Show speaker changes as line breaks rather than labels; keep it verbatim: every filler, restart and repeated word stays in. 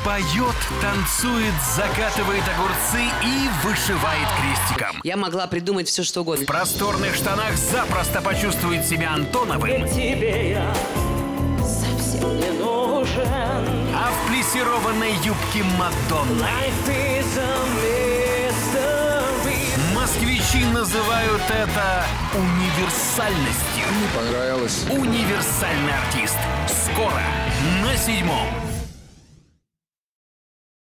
Поет, танцует, закатывает огурцы и вышивает крестиком.
Я могла придумать все, что угодно.
В просторных штанах запросто почувствует себя Антоновым.
Тебе я совсем не нужен.
А в плессированной юбке Мадонны. Москвичи называют это универсальностью.
Мне понравилось.
Универсальный артист. Скоро на седьмом.